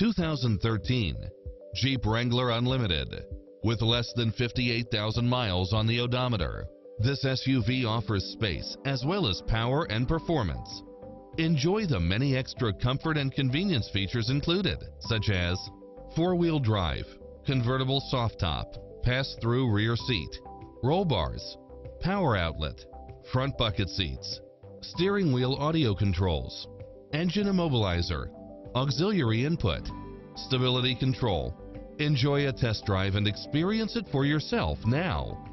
2013 Jeep Wrangler Unlimited. With less than 58,000 miles on the odometer, this SUV offers space as well as power and performance. Enjoy the many extra comfort and convenience features included, such as four-wheel drive, convertible soft top, pass-through rear seat, roll bars, power outlet, front bucket seats, steering wheel audio controls, engine immobilizer, auxiliary input, stability control. Enjoy a test drive and experience it for yourself now.